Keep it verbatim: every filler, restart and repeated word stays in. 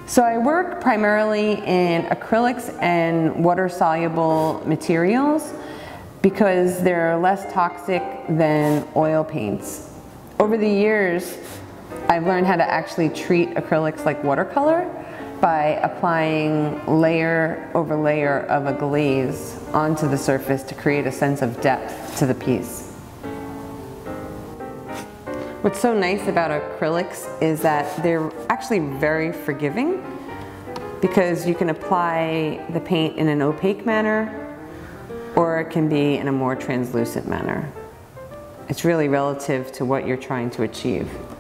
So I work primarily in acrylics and water-soluble materials because they're less toxic than oil paints. Over the years, I've learned how to actually treat acrylics like watercolor by applying layer over layer of a glaze onto the surface to create a sense of depth to the piece. What's so nice about acrylics is that they're actually very forgiving because you can apply the paint in an opaque manner or it can be in a more translucent manner. It's really relative to what you're trying to achieve.